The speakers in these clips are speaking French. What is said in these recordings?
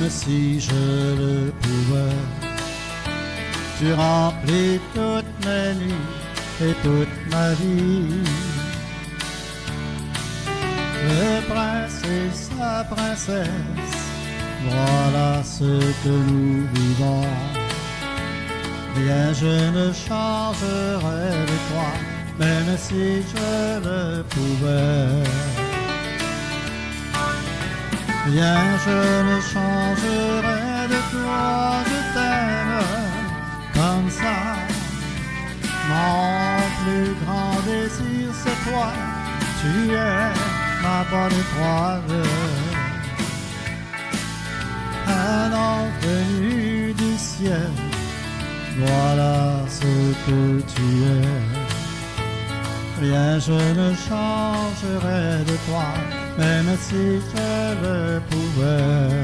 même si je le pouvais. Tu remplis toutes mes nuits et toute ma vie. Le prince et sa princesse, voilà ce que nous vivons. Rien je ne changerai de toi, même si je le pouvais. Rien je ne changerai de toi, je t'aime comme ça. Mon plus grand désir c'est toi, tu es ma bonne étoile. Un ange venu du ciel, voilà ce que tu es. Rien je ne changerai de toi, même si je le pouvais.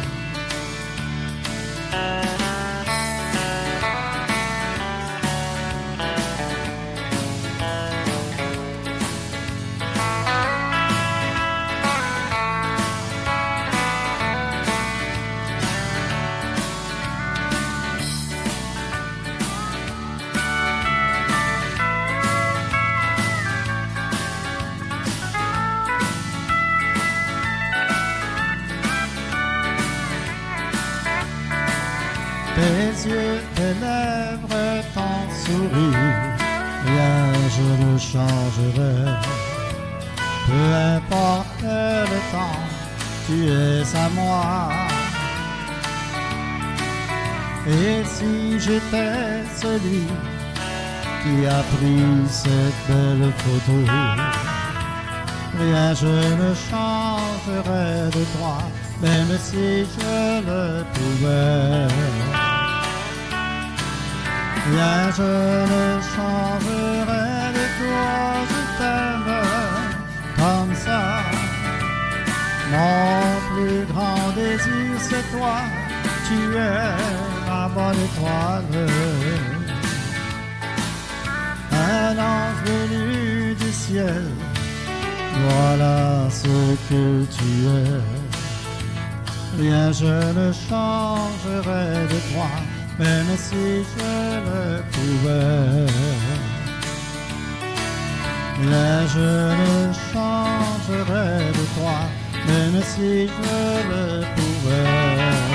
Tes yeux, tes lèvres, ton sourire, rien je ne changerai. Peu importe le temps, tu es à moi. Et si j'étais celui qui a pris cette belle photo, rien je ne changerai de toi, même si je le pouvais. Rien je ne changerai de toi, je t'aime comme ça. Mon plus grand désir c'est toi, tu es ma bonne étoile. Un ange venu du ciel, voilà ce que tu es. Rien je ne changerai de toi, même si je le pouvais. Rien je ne changerai de toi, même si je le pouvais.